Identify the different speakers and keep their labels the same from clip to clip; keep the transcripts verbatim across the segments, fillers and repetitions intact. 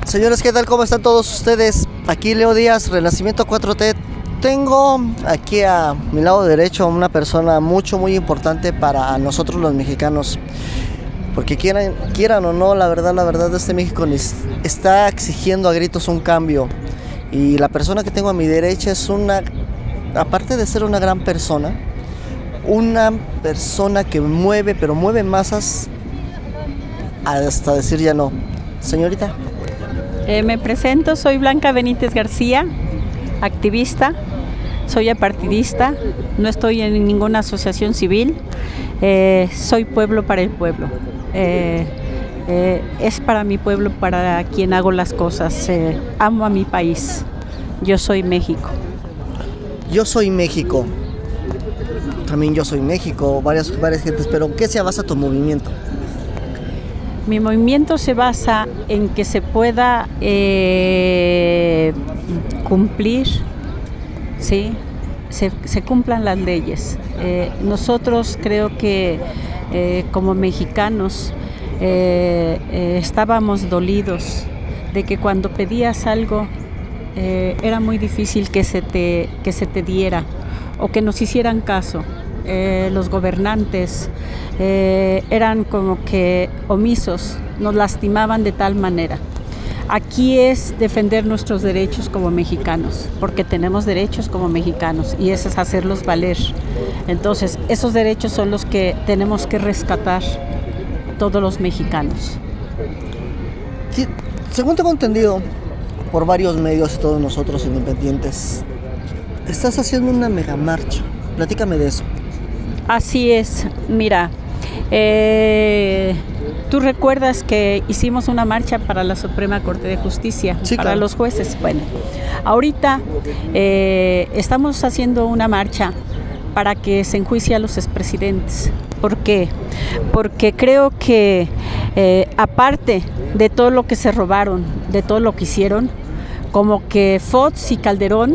Speaker 1: Señores, ¿qué tal? ¿Cómo están todos ustedes? Aquí Leo Díaz, Renacimiento cuatro T. Tengo aquí a mi lado derecho una persona mucho, muy importante para nosotros los mexicanos. Porque quieran, quieran o no, la verdad, la verdad, este México está exigiendo a gritos un cambio. Y la persona que tengo a mi derecha es una, aparte de ser una gran persona, una persona que mueve, pero mueve masas hasta decir ya no. Señorita.
Speaker 2: Eh, me presento, soy Blanca Benítez García, activista, soy apartidista, no estoy en ninguna asociación civil, eh, soy pueblo para el pueblo. Eh, eh, es para mi pueblo, para quien hago las cosas. Eh, amo a mi país. Yo soy México.
Speaker 1: Yo soy México. También yo soy México, varias, varias gentes, pero ¿en qué se basa tu movimiento?
Speaker 2: Mi movimiento se basa en que se pueda eh, cumplir, ¿sí? se, se cumplan las leyes. Eh, nosotros creo que eh, como mexicanos eh, eh, estábamos dolidos de que cuando pedías algo eh, era muy difícil que se te, que se te diera o que nos hicieran caso. Eh, los gobernantes eh, eran como que omisos, nos lastimaban de tal manera. Aquí es defender nuestros derechos como mexicanos, porque tenemos derechos como mexicanos y eso es hacerlos valer. Entonces, esos derechos son los que tenemos que rescatar todos los mexicanos.
Speaker 1: Sí, según tengo entendido por varios medios y todos nosotros independientes, estás haciendo una mega marcha. Platícame de eso.
Speaker 2: Así es, mira, eh, tú recuerdas que hicimos una marcha para la Suprema Corte de Justicia,
Speaker 1: sí,
Speaker 2: para
Speaker 1: claro.
Speaker 2: los jueces. Bueno, ahorita eh, estamos haciendo una marcha para que se enjuicie a los expresidentes. ¿Por qué? Porque creo que eh, aparte de todo lo que se robaron, de todo lo que hicieron, como que Fox y Calderón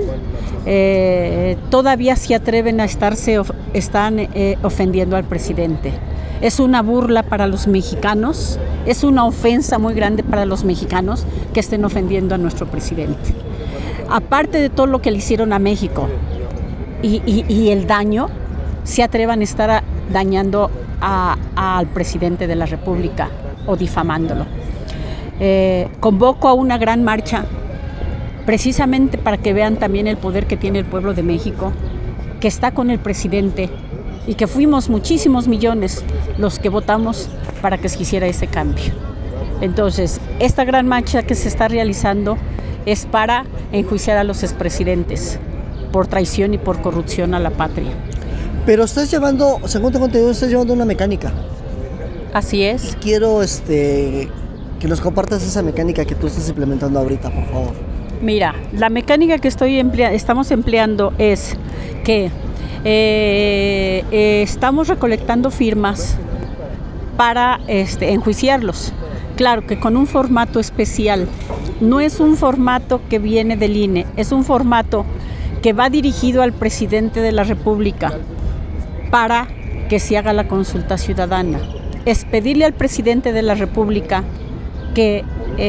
Speaker 2: eh, todavía se atreven a estarse, of, están eh, ofendiendo al presidente. Es una burla para los mexicanos, es una ofensa muy grande para los mexicanos que estén ofendiendo a nuestro presidente. Aparte de todo lo que le hicieron a México y, y, y el daño, se atrevan a estar a, dañando a, a, al presidente de la República o difamándolo. Eh, convoco a una gran marcha precisamente para que vean también el poder que tiene el pueblo de México, que está con el presidente y que fuimos muchísimos millones los que votamos para que se hiciera ese cambio. Entonces, esta gran marcha que se está realizando es para enjuiciar a los expresidentes por traición y por corrupción a la patria.
Speaker 1: Pero estás llevando, según tengo entendido, estás llevando una mecánica.
Speaker 2: Así es.
Speaker 1: Y quiero este, que nos compartas esa mecánica que tú estás implementando ahorita, por favor.
Speaker 2: Mira, la mecánica que estoy emplea- estamos empleando es que eh, eh, estamos recolectando firmas para este, enjuiciarlos. Claro que con un formato especial. No es un formato que viene del I N E, es un formato que va dirigido al presidente de la República para que se haga la consulta ciudadana. Es pedirle al presidente de la República que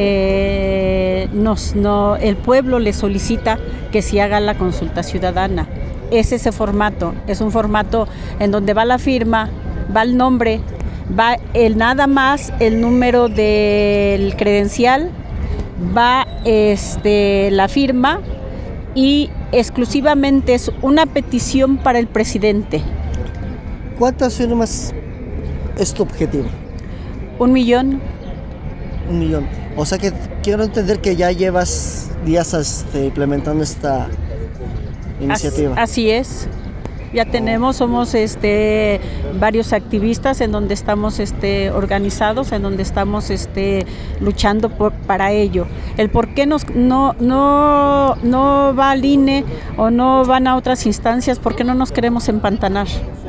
Speaker 2: eh, nos, no, el pueblo le solicita que se haga la consulta ciudadana. Es ese formato, es un formato en donde va la firma, va el nombre, va el nada más el número del credencial, va este, la firma y exclusivamente es una petición para el presidente.
Speaker 1: ¿Cuántas firmas es tu objetivo?
Speaker 2: Un millón.
Speaker 1: Un millón. O sea que quiero entender que ya llevas días este, implementando esta iniciativa.
Speaker 2: Así, así es. Ya tenemos, somos este, varios activistas en donde estamos este, organizados, en donde estamos este, luchando por, para ello. El por qué nos, no, no, no va al I N E o no van a otras instancias, ¿por qué no nos queremos empantanar?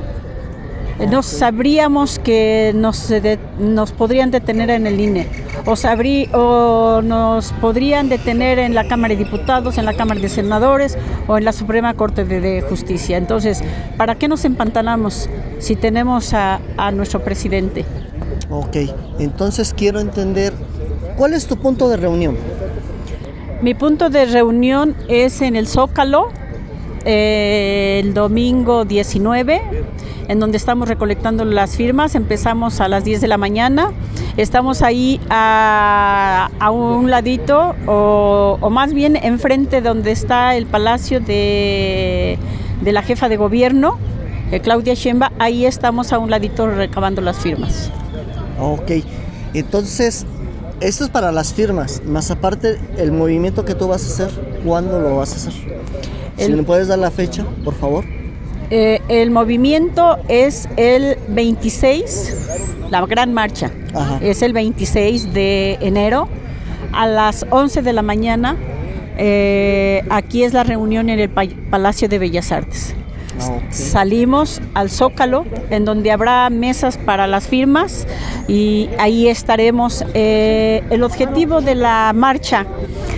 Speaker 2: No sabríamos que nos, de, nos podrían detener en el I N E o, sabrí, o nos podrían detener en la Cámara de Diputados, en la Cámara de Senadores o en la Suprema Corte de, de Justicia. Entonces, ¿para qué nos empantanamos si tenemos a, a nuestro presidente?
Speaker 1: Ok, entonces quiero entender, ¿cuál es tu punto de reunión?
Speaker 2: Mi punto de reunión es en el Zócalo, eh, el domingo diecinueve, en donde estamos recolectando las firmas. Empezamos a las diez de la mañana. Estamos ahí a, a un ladito, o, o más bien enfrente donde está el palacio de, de la jefa de gobierno, eh, Claudia Sheinbaum. Ahí estamos a un ladito recabando las firmas.
Speaker 1: Ok, entonces, esto es para las firmas, más aparte el movimiento que tú vas a hacer, ¿cuándo lo vas a hacer? El, si me puedes dar la fecha, por favor.
Speaker 2: Eh, el movimiento es el veintiséis, la gran marcha. Ajá. Es el veintiséis de enero a las once de la mañana. Eh, aquí es la reunión en el Palacio de Bellas Artes. Okay. Salimos al Zócalo, en donde habrá mesas para las firmas, y ahí estaremos. Eh, el objetivo de la marcha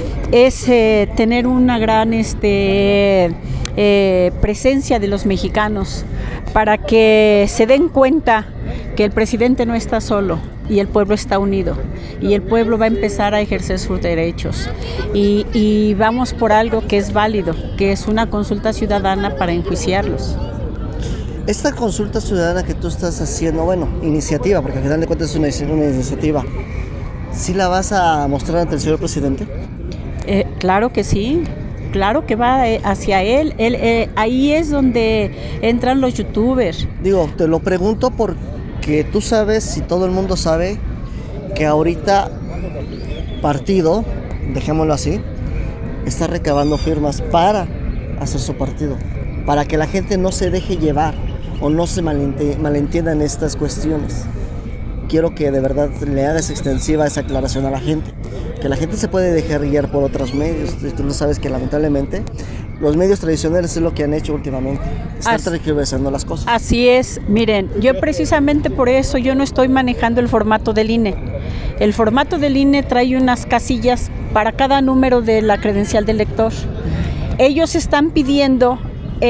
Speaker 2: es eh, tener una gran este, eh, presencia de los mexicanos, para que se den cuenta que el presidente no está solo y el pueblo está unido, y el pueblo va a empezar a ejercer sus derechos, y, y vamos por algo que es válido, que es una consulta ciudadana para enjuiciarlos.
Speaker 1: Esta consulta ciudadana que tú estás haciendo, bueno, iniciativa, porque al final de cuentas es una, una iniciativa, ¿sí la vas a mostrar ante el señor presidente?
Speaker 2: Eh, claro que sí. Claro que va hacia él, él eh, ahí es donde entran los youtubers.
Speaker 1: Digo, te lo pregunto porque tú sabes, y todo el mundo sabe, que ahorita partido, dejémoslo así, está recabando firmas para hacer su partido, para que la gente no se deje llevar o no se malenti- malentiendan estas cuestiones. Quiero que de verdad le hagas extensiva esa aclaración a la gente, que la gente se puede dejar guiar por otros medios. Tú lo sabes que lamentablemente los medios tradicionales es lo que han hecho últimamente, están tergiversando las cosas.
Speaker 2: Así es, miren, yo precisamente por eso yo no estoy manejando el formato del I N E. El formato del I N E trae unas casillas para cada número de la credencial del lector. Ellos están pidiendo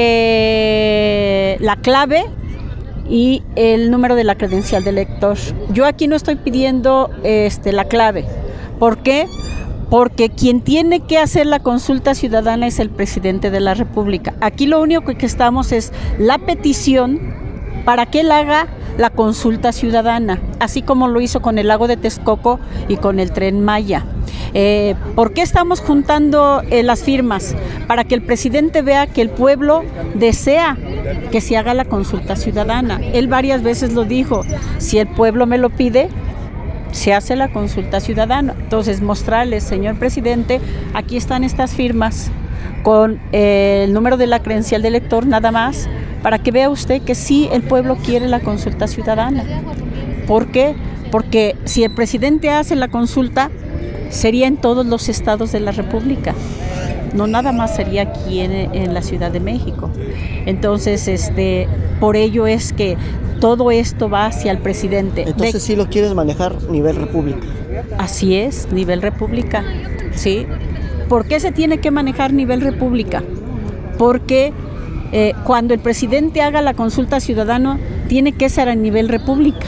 Speaker 2: eh, la clave y el número de la credencial del lector. Yo aquí no estoy pidiendo este, la clave. ¿Por qué? Porque quien tiene que hacer la consulta ciudadana es el presidente de la República. Aquí lo único que estamos es la petición para que él haga la consulta ciudadana, así como lo hizo con el lago de Texcoco y con el Tren Maya. Eh, ¿Por qué estamos juntando eh, las firmas? Para que el presidente vea que el pueblo desea que se haga la consulta ciudadana. Él varias veces lo dijo: si el pueblo me lo pide, se hace la consulta ciudadana. Entonces, mostrarles, señor presidente, aquí están estas firmas con eh, el número de la credencial del lector, nada más, para que vea usted que sí, el pueblo quiere la consulta ciudadana. ¿Por qué? Porque si el presidente hace la consulta, sería en todos los estados de la República, no nada más sería aquí en, en la Ciudad de México. Entonces, este, por ello es que todo esto va hacia el presidente.
Speaker 1: Entonces, de, sí lo quieres manejar nivel república.
Speaker 2: Así es, nivel república, ¿sí? ¿Por qué se tiene que manejar nivel república? Porque eh, cuando el presidente haga la consulta ciudadana, tiene que ser a nivel república.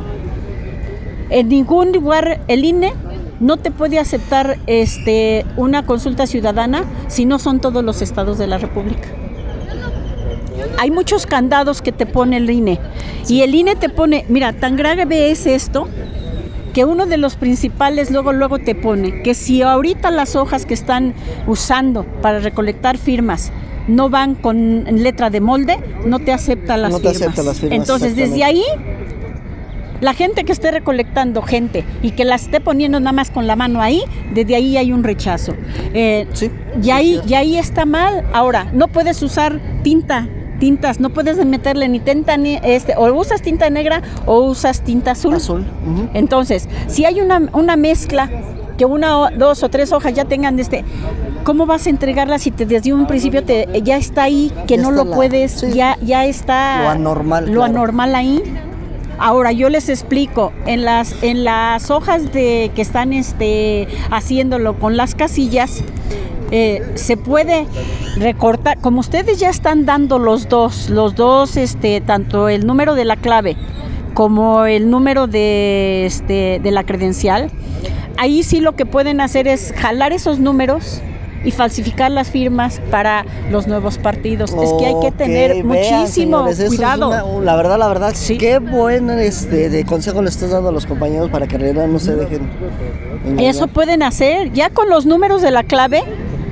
Speaker 2: En ningún lugar el I N E no te puede aceptar este, una consulta ciudadana si no son todos los estados de la República. Hay muchos candados que te pone el I N E, y el I N E te pone, mira, tan grave es esto, que uno de los principales luego, luego te pone que si ahorita las hojas que están usando para recolectar firmas no van con letra de molde, no te acepta las,
Speaker 1: no te
Speaker 2: firmas.
Speaker 1: Acepta las firmas.
Speaker 2: Entonces, desde ahí, la gente que esté recolectando gente y que la esté poniendo nada más con la mano ahí, desde ahí hay un rechazo. Eh, sí, y, ahí, sí, sí. y ahí está mal. Ahora, no puedes usar tinta, tintas, no puedes meterle ni tinta, ni este, o usas tinta negra o usas tinta azul.
Speaker 1: Azul. Uh-huh.
Speaker 2: Entonces, si hay una, una mezcla, que una, dos o tres hojas ya tengan este, ¿cómo vas a entregarla si te, desde un principio te, ya está ahí, que ya no lo la, puedes, sí. ya, ya está
Speaker 1: lo anormal,
Speaker 2: lo
Speaker 1: claro.
Speaker 2: anormal ahí? Ahora yo les explico, en las en las hojas de que están este haciéndolo con las casillas, eh, se puede recortar, como ustedes ya están dando los dos, los dos, este, tanto el número de la clave como el número de este de la credencial. ahí sí lo que pueden hacer es jalar esos números y falsificar las firmas para los nuevos partidos. Okay, es que hay que tener vean, muchísimo señores, cuidado.
Speaker 1: Una, la verdad, la verdad, sí. Qué buen este, de consejo le estás dando a los compañeros para que en realidad no se dejen engañar.
Speaker 2: Eso pueden hacer, ya con los números de la clave,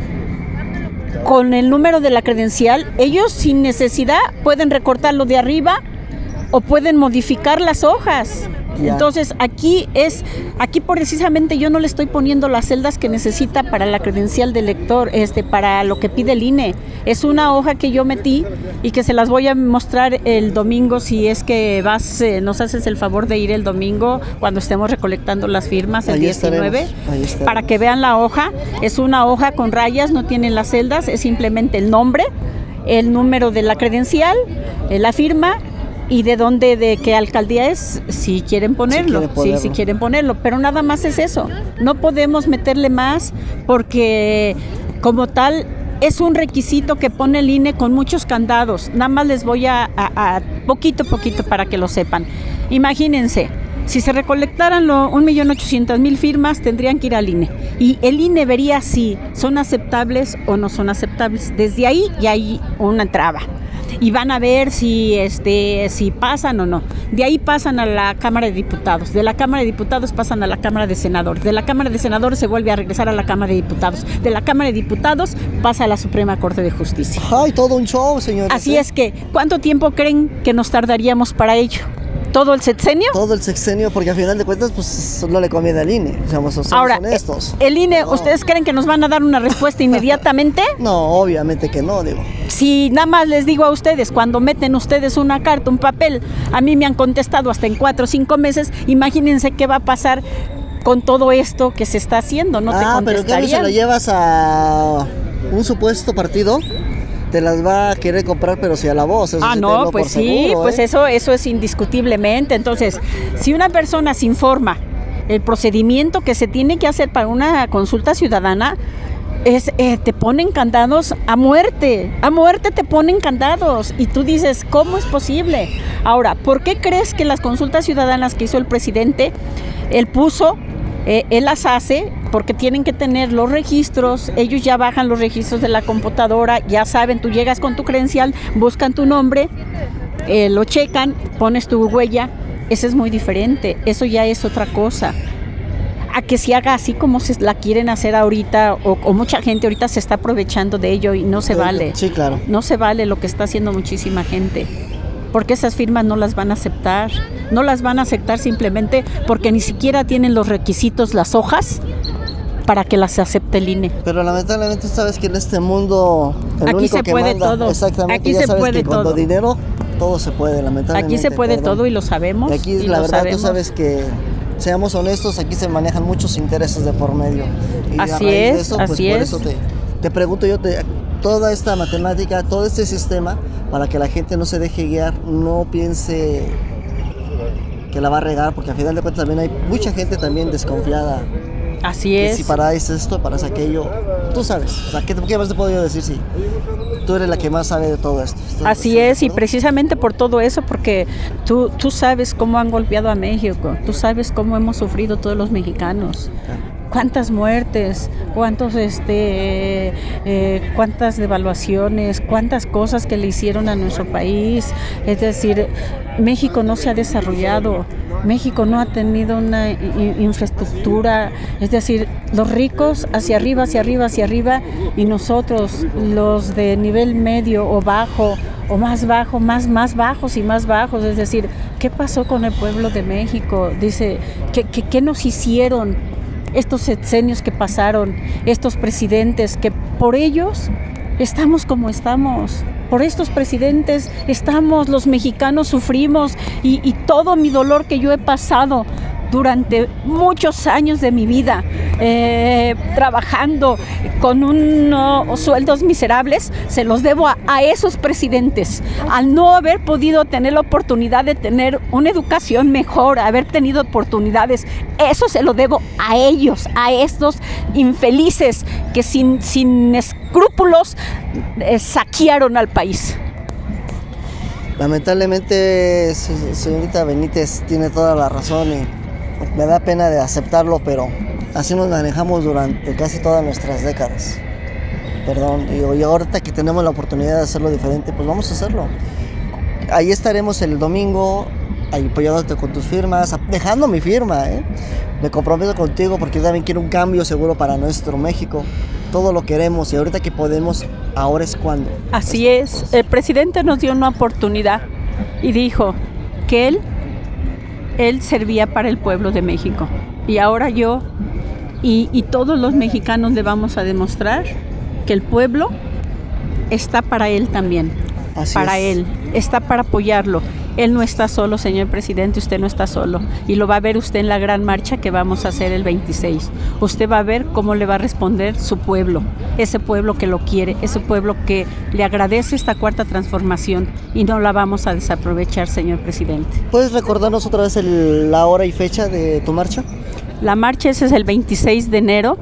Speaker 2: con el número de la credencial, ellos sin necesidad pueden recortarlo de arriba o pueden modificar las hojas. Ya. Entonces aquí es, aquí precisamente yo no le estoy poniendo las celdas que necesita para la credencial del lector, este, para lo que pide el I N E. Es una hoja que yo metí y que se las voy a mostrar el domingo si es que vas, eh, nos haces el favor de ir el domingo cuando estemos recolectando las firmas el ahí diecinueve, para que vean la hoja. Es una hoja con rayas, no tiene las celdas, es simplemente el nombre, el número de la credencial, eh, la firma, y de dónde, de qué alcaldía es, si quieren ponerlo, si quieren ponerlo. Sí, si quieren ponerlo, pero nada más es eso. No podemos meterle más porque como tal es un requisito que pone el I N E con muchos candados. Nada más les voy a, a, a poquito poquito para que lo sepan. Imagínense, si se recolectaran un millón ochocientas mil firmas, tendrían que ir al I N E. Y el I N E vería si son aceptables o no son aceptables. Desde ahí ya hay una traba. Y van a ver si este si pasan o no. De ahí pasan a la Cámara de Diputados, de la Cámara de Diputados pasan a la Cámara de Senadores, de la Cámara de Senadores se vuelve a regresar a la Cámara de Diputados, de la Cámara de Diputados pasa a la Suprema Corte de Justicia.
Speaker 1: ¡Ay, todo un show, señores!
Speaker 2: Así ¿eh? Es que, ¿cuánto tiempo creen que nos tardaríamos para ello? ¿Todo el sexenio?
Speaker 1: Todo el sexenio, porque al final de cuentas, pues no le conviene al I N E, seamos, somos
Speaker 2: Ahora,
Speaker 1: honestos.
Speaker 2: El I N E, no. ¿Ustedes creen que nos van a dar una respuesta inmediatamente?
Speaker 1: No, obviamente que no, digo.
Speaker 2: Si nada más les digo a ustedes, cuando meten ustedes una carta, un papel, a mí me han contestado hasta en cuatro o cinco meses, imagínense qué va a pasar con todo esto que se está haciendo, ¿no?
Speaker 1: Ah, te pero ¿qué se lo llevas a un supuesto partido? Te las va a querer comprar, pero si a la voz. Eso
Speaker 2: ah,
Speaker 1: sí
Speaker 2: no, pues sí,
Speaker 1: seguro,
Speaker 2: pues
Speaker 1: ¿eh?
Speaker 2: eso, eso es indiscutiblemente. Entonces, si una persona se informa el procedimiento que se tiene que hacer para una consulta ciudadana, es, eh, te ponen candados a muerte, a muerte te ponen candados. Y tú dices, ¿cómo es posible? Ahora, ¿por qué crees que las consultas ciudadanas que hizo el presidente, él puso, eh, él las hace? Porque tienen que tener los registros, ellos ya bajan los registros de la computadora, ya saben, tú llegas con tu credencial, buscan tu nombre, eh, lo checan, pones tu huella, eso es muy diferente, eso ya es otra cosa. A que se haga así como se la quieren hacer ahorita, o, o mucha gente ahorita se está aprovechando de ello y no se vale.
Speaker 1: Sí, claro.
Speaker 2: No se vale lo que está haciendo muchísima gente. Porque esas firmas no las van a aceptar, no las van a aceptar simplemente porque ni siquiera tienen los requisitos, las hojas, para que las acepte el I N E.
Speaker 1: Pero lamentablemente sabes que en este mundo el
Speaker 2: aquí
Speaker 1: único
Speaker 2: se
Speaker 1: que
Speaker 2: puede
Speaker 1: manda,
Speaker 2: todo.
Speaker 1: Exactamente,
Speaker 2: aquí
Speaker 1: ya
Speaker 2: se
Speaker 1: sabes
Speaker 2: puede
Speaker 1: que
Speaker 2: todo.
Speaker 1: Cuando dinero, todo se puede, lamentablemente.
Speaker 2: Aquí se puede perdón. todo y lo sabemos.
Speaker 1: Y aquí
Speaker 2: y
Speaker 1: la
Speaker 2: lo
Speaker 1: verdad
Speaker 2: sabemos.
Speaker 1: Tú sabes que, seamos honestos, aquí se manejan muchos intereses de por medio. Y
Speaker 2: así
Speaker 1: a raíz
Speaker 2: es,
Speaker 1: de eso,
Speaker 2: así
Speaker 1: pues
Speaker 2: es.
Speaker 1: por eso te, te pregunto yo, te, toda esta matemática, todo este sistema, para que la gente no se deje guiar, no piense que la va a regar, porque al final de cuentas también hay mucha gente también desconfiada.
Speaker 2: Así
Speaker 1: que
Speaker 2: es.
Speaker 1: Si para esto, para aquello, tú sabes. O sea, ¿qué, ¿qué más te puedo yo decir si tú eres la que más sabe de todo esto?
Speaker 2: Así es, y precisamente por todo eso, porque tú, tú sabes cómo han golpeado a México, tú sabes cómo hemos sufrido todos los mexicanos. Cuántas muertes, cuántos este eh, cuántas devaluaciones, cuántas cosas que le hicieron a nuestro país. Es decir, México no se ha desarrollado, México no ha tenido una infraestructura, es decir, los ricos hacia arriba, hacia arriba, hacia arriba, y nosotros, los de nivel medio o bajo, o más bajo, más, más bajos y más bajos. Es decir, ¿qué pasó con el pueblo de México? Dice, ¿qué, qué, qué nos hicieron estos sexenios que pasaron, estos presidentes, que por ellos estamos como estamos? Por estos presidentes estamos, los mexicanos sufrimos, y, y todo mi dolor que yo he pasado durante muchos años de mi vida, eh, trabajando con unos sueldos miserables, se los debo a, a esos presidentes, al no haber podido tener la oportunidad de tener una educación mejor, haber tenido oportunidades. Eso se lo debo a ellos, a estos infelices que sin, sin escrúpulos eh, saquearon al país.
Speaker 1: Lamentablemente, señorita Benítez tiene toda la razón y me da pena de aceptarlo, pero así nos manejamos durante casi todas nuestras décadas. Perdón, digo, y ahorita que tenemos la oportunidad de hacerlo diferente, pues vamos a hacerlo. Ahí estaremos el domingo, ahí apoyándote con tus firmas, dejando mi firma, ¿eh? Me comprometo contigo porque yo también quiero un cambio seguro para nuestro México. Todo lo queremos y ahorita que podemos, ahora es cuando.
Speaker 2: Así es, el presidente nos dio una oportunidad y dijo que él, él servía para el pueblo de México. Y ahora yo y, y todos los mexicanos le vamos a demostrar que el pueblo está para él también,
Speaker 1: Así
Speaker 2: para
Speaker 1: es.
Speaker 2: él, está para apoyarlo. Él no está solo, señor presidente, usted no está solo. Y lo va a ver usted en la gran marcha que vamos a hacer el veintiséis. Usted va a ver cómo le va a responder su pueblo, ese pueblo que lo quiere, ese pueblo que le agradece esta cuarta transformación y no la vamos a desaprovechar, señor presidente.
Speaker 1: ¿Puedes recordarnos otra vez el, la hora y fecha de tu marcha?
Speaker 2: La marcha ese es el veintiséis de enero.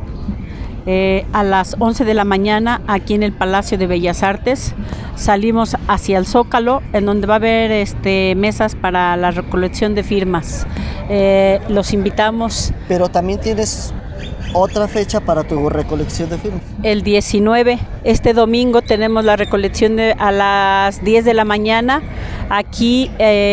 Speaker 2: Eh, a las once de la mañana aquí en el Palacio de Bellas Artes. Salimos hacia el Zócalo, en donde va a haber este, mesas para la recolección de firmas. Eh, los invitamos.
Speaker 1: Pero también tienes otra fecha para tu recolección de firmas.
Speaker 2: El diecinueve, este domingo tenemos la recolección de, a las diez de la mañana, aquí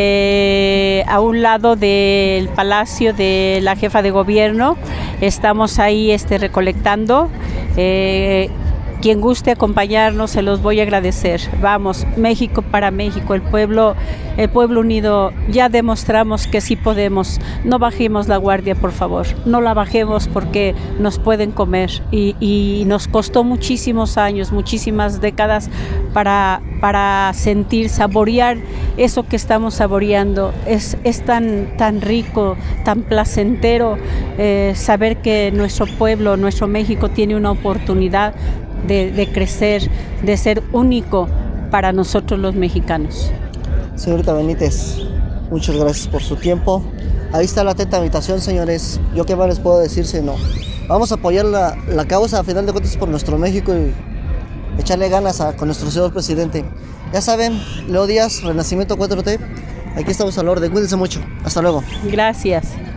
Speaker 2: eh, a un lado del Palacio de la Jefa de Gobierno. Estamos ahí este, recolectando. Eh, Quien guste acompañarnos, se los voy a agradecer. Vamos, México para México, el pueblo, el pueblo unido, ya demostramos que sí podemos. No bajemos la guardia, por favor. No la bajemos porque nos pueden comer. Y, y nos costó muchísimos años, muchísimas décadas para, para sentir, saborear eso que estamos saboreando. Es, es tan, tan rico, tan placentero eh, saber que nuestro pueblo, nuestro México tiene una oportunidad De, de crecer, de ser único para nosotros los mexicanos.
Speaker 1: Señorita Benítez, muchas gracias por su tiempo. Ahí está la atenta invitación, señores. Yo qué más les puedo decir si no. Vamos a apoyar la, la causa, a final de cuentas, por nuestro México y echarle ganas a, con nuestro señor presidente. Ya saben, Leo Díaz, Renacimiento cuatro T. Aquí estamos al orden. Cuídense mucho. Hasta luego.
Speaker 2: Gracias.